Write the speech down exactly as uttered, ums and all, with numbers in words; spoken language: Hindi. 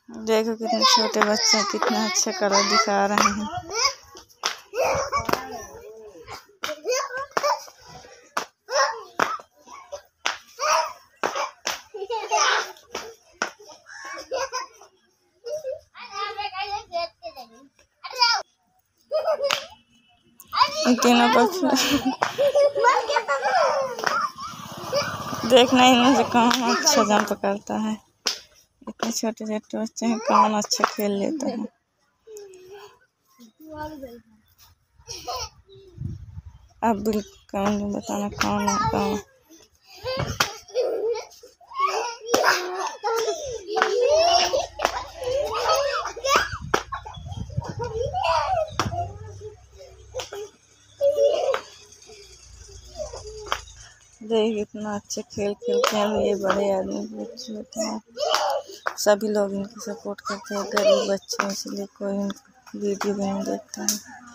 देखो कितने छोटे बच्चे कितना अच्छा कलर दिखा रहे हैं। तीनों पर देखना इनमें से कौन अच्छा जंप करता है। इतने छोटे छोटे बच्चे हैं, कौन अच्छा खेल लेता है। अब भी कौन बताना कौन है कौन। देख इतना अच्छे खेल खेलते हैं ये बड़े आदमी बच्चे होते हैं। सभी लोग इनकी सपोर्ट करते हैं। गरीब बच्चे इसलिए कोई वीडियो भी नहीं देखता है।